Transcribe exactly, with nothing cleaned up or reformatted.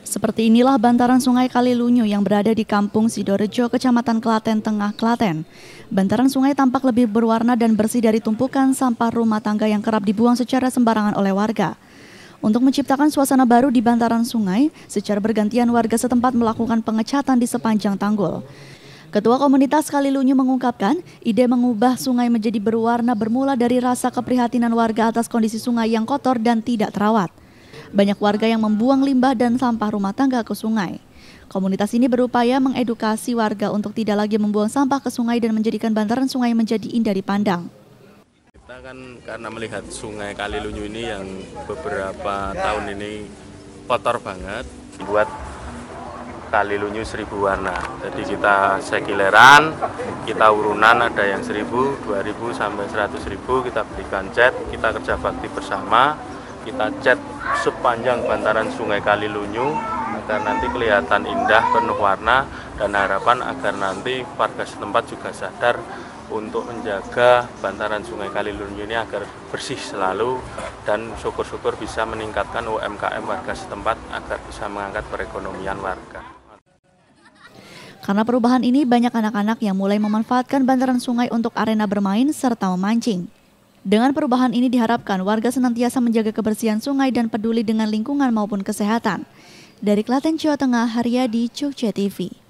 Seperti inilah bantaran Sungai Kalilunyu yang berada di Kampung Sidorejo, Kecamatan Klaten Tengah, Klaten. Bantaran sungai tampak lebih berwarna dan bersih dari tumpukan sampah rumah tangga yang kerap dibuang secara sembarangan oleh warga. Untuk menciptakan suasana baru di bantaran sungai, secara bergantian warga setempat melakukan pengecatan di sepanjang tanggul. Ketua Komunitas Kalilunyu mengungkapkan, ide mengubah sungai menjadi berwarna bermula dari rasa keprihatinan warga atas kondisi sungai yang kotor dan tidak terawat. Banyak warga yang membuang limbah dan sampah rumah tangga ke sungai. Komunitas ini berupaya mengedukasi warga untuk tidak lagi membuang sampah ke sungai dan menjadikan bantaran sungai menjadi indah dipandang. Kita kan karena melihat Sungai Kalilunyu ini yang beberapa tahun ini kotor banget, buat Kalilunyu seribu warna. Jadi kita sekileran, kita urunan, ada yang seribu, dua ribu sampai seratus ribu, kita berikan cat, kita kerja bakti bersama, kita cat sepanjang bantaran Sungai Kalilunyu agar nanti kelihatan indah, penuh warna, dan harapan agar nanti warga setempat juga sadar untuk menjaga bantaran Sungai Kalilunyu ini agar bersih selalu dan syukur-syukur bisa meningkatkan U M K M warga setempat agar bisa mengangkat perekonomian warga. Karena perubahan ini, banyak anak-anak yang mulai memanfaatkan bantaran sungai untuk arena bermain serta memancing. Dengan perubahan ini diharapkan warga senantiasa menjaga kebersihan sungai dan peduli dengan lingkungan maupun kesehatan. Dari Klaten, Jawa Tengah, Haryadi, Jogja T V.